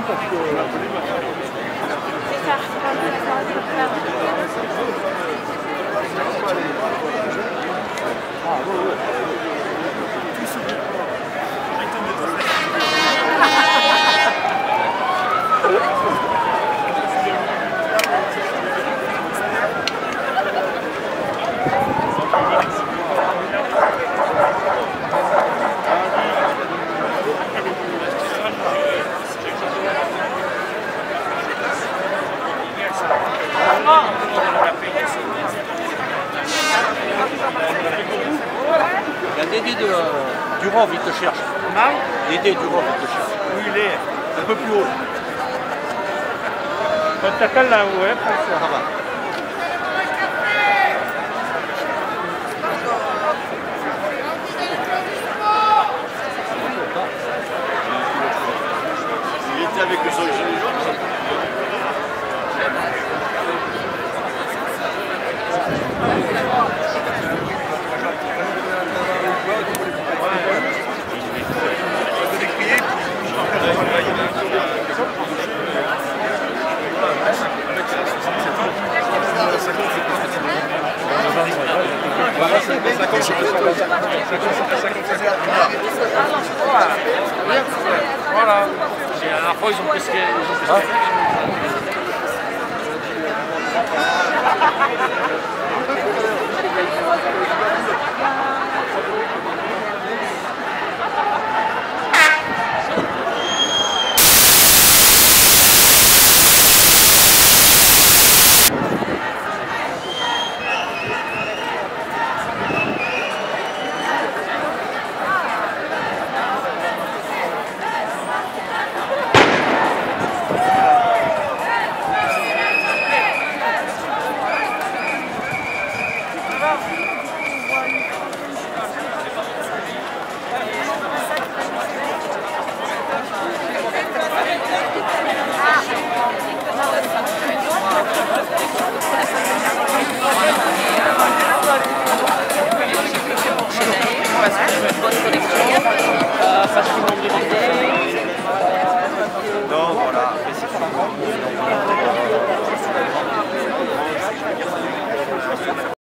parce que... C'est ça, Ah, oui, oui. Il y a Dédé Durand qui te cherche. Comment? Dédé Durand qui te cherche. Où il est? Un peu plus haut. On t'appelle là-haut, hein, François? Ça va. Il était avec le gilet jaune. Voilà. La dernière fois, ils ont pesqué. ça.